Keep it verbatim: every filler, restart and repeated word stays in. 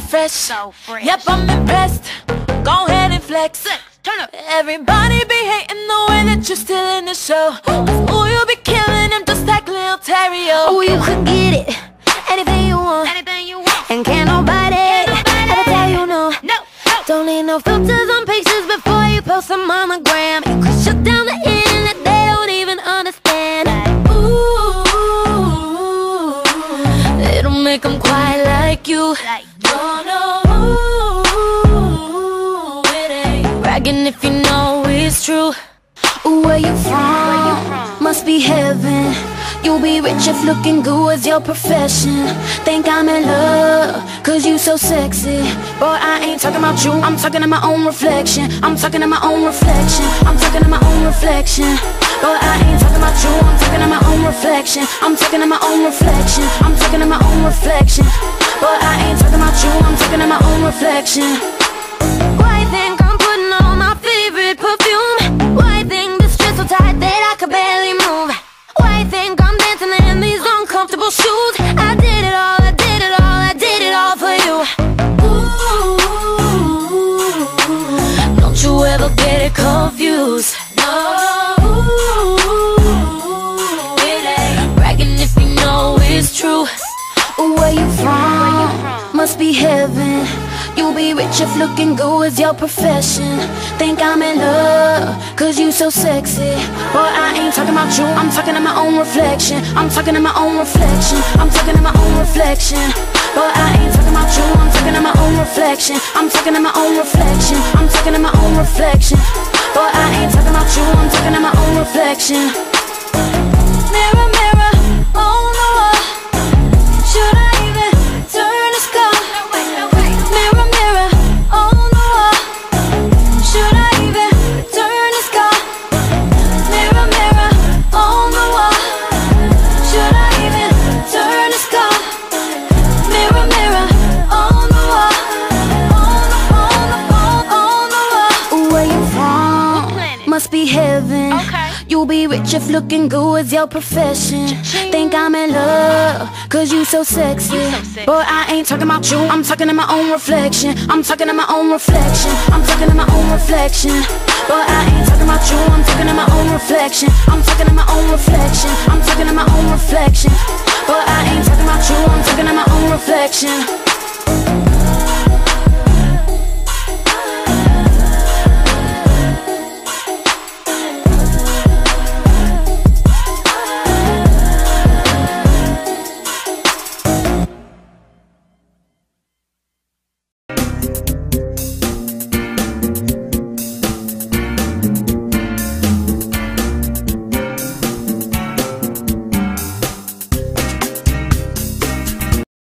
fresh. So fresh. Yep, I'm impressed. Go ahead and flex. Turn up. Everybody be hating the way that you're still in the show. Ooh, you be killing them just like Lil TerRio. Oh, you could get it, anything you want, Anything you want. and can't nobody, nobody ever tell you no. No, no. Don't need no filters on pictures before you post them on the gram. You could shut down the internet, they don't even understand. Ooh, they don't make them quite like you. Like, No, no, ooh, it ain't bragging if you know it's true. Ooh, where you from? Must be heaven. You'll be rich if looking good was your profession. Think I'm in love, cause you so sexy. Boy, I ain't talking about you, I'm talking to my own reflection. I'm talking to my own reflection. I'm talking to my own reflection. Boy, I ain't talking about you, I'm talking to my own reflection. I'm talking to my own reflection. I'm talking to my own reflection. Boy, I ain't talking about you, I'm talking to my own reflection. Why you think I'm putting on my favorite perfume? Why you think this dress so tight that I could barely move? Why you think I'm dancing in these uncomfortable shoes? I did it all, I did it all, I did it all for you. Ooh, don't you ever get it confused. No, it ain't bragging if you know it's true. Ooh, where you from? Must be heaven. You'll be rich if looking good is your profession. Think I'm in love, cause you so sexy. Boy, I ain't talking about you, I'm talking to my own reflection. I'm talking to my own reflection. I'm talking to my own reflection. Boy, I ain't talking about you, I'm talking to my own reflection. I'm talking to my own reflection. I'm talking to my own reflection. Boy, I ain't talking about you, I'm talking to my own reflection. Mirror, mirror on the wall, should I even turn the skull? Mirror, mirror on the wall, should I even turn the skull? Mirror, mirror on the wall, should I even turn the skull? Mirror, mirror on the wall, on the, on the, on, on the wall. Ooh, where you from? What planet? Must be heaven. Okay. You'll be rich if looking good is your profession. Think I'm in love, cause you so sexy. You so sexy. Boy, I ain't talking about you, I'm talking to my own reflection. I'm talking to my own reflection. I'm talking to my own reflection. Boy, I ain't talking about you, I'm talking to my own reflection.